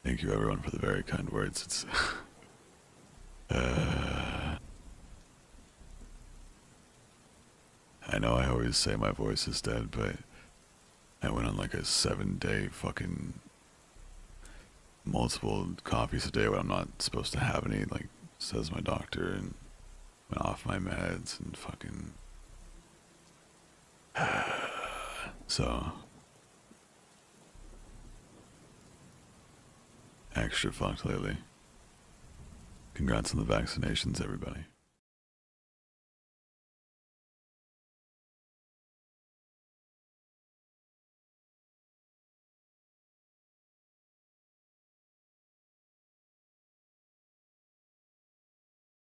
Thank you, everyone, for the very kind words. It's. uh, I know I always say my voice is dead, but I went on like a 7-day fucking multiple coffees a day when I'm not supposed to have any, like, says my doctor, and went off my meds and fucking. So. Extra fucked lately. Congrats on the vaccinations, everybody.